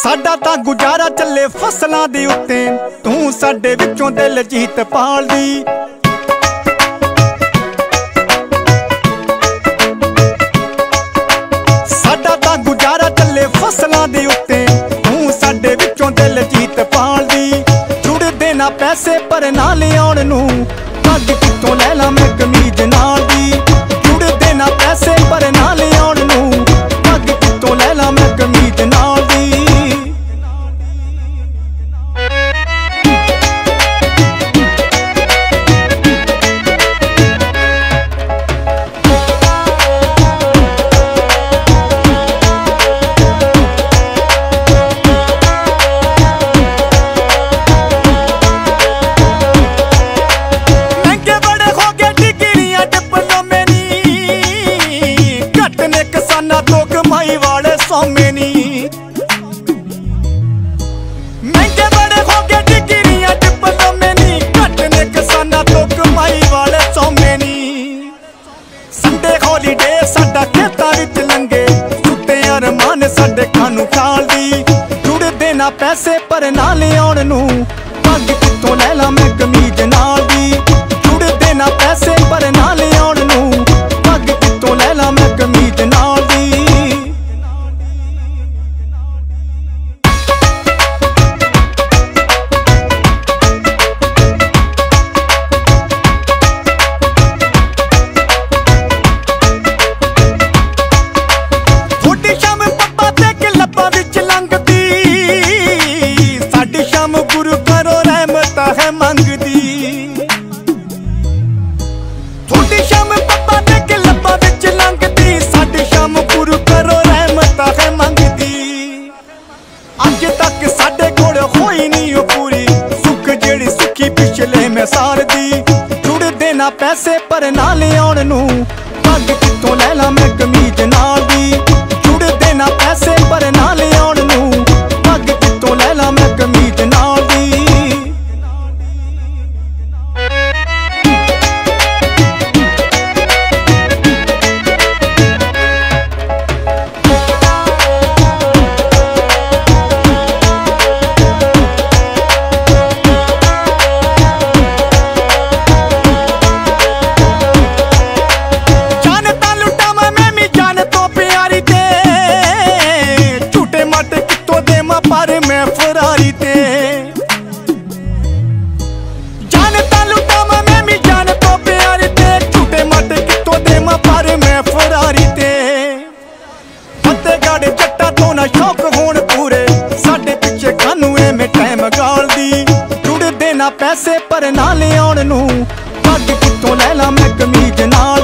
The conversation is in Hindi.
साडा तां गुजारा चले फसलां दे उत्ते, तू साडे विचों दिल जीत पाल दी। साडा तां गुजारा चले फसलां दे उत्ते, तू साडे विचों दिल जीत पाल दी। जुड़दे ना पैसे पर ना लियाउण नूं, पग कित्तों लै ला मैं कमीज नाल दी। जुड़दे ना पैसे पर ना लियाउण नूं, पग कित्तों लै ला मैं कमीज नाल दी। महंगे बड़े हो गए डिग्रियां डिप्लोमे नी, घटने किसाना तो कमाई वाले सौमे नी। संडे हॉलीडे साडा खेतां विच लंघे, छुट्टे अरमान साडे खानू खाल दी। जुड़दे ना पैसे पर ना लियाउण नूं, पग कित्तों लै ला मैं कमीज नाल दी। जुड़दे ना पैसे पर ना लियाउण नूं, पग कित्तों लै ला मैं कमीज नाल दी। गुरु करो रहमत है मंगदी, थोड़ी शाम पप्पा दे के लब्बा विच लंघदी। साडी शाम गुरु करो रहमत है मंगदी। अज तक साडे कोल होई नहीं ओ पूरी, सुख जेड़ी सुखी पिछले में सार दी। जुड़दे ना पैसे पर ना लियाउण नूं, पग कित्तों लै ला मैं कमीज नाल दी। जुड़दे ना पैसे पर ना लियाउण नूं, पग कित्तों लै ला मैं कमीज नाल दी। पर मैं फरारी ते जान तालुटामा मैं भी जान तो प्यारी ते। झूठे मट कितों देमा पर मैं फरारी ते। फतेहगढ़ जट्टा तो ना शौक होण पूरे, साडे पिछे खानू में टाइम गाल दी। जुड़दे ना पैसे पर ना लियाउण नूं, पग कित्तों लै ला मैं कमीज नाल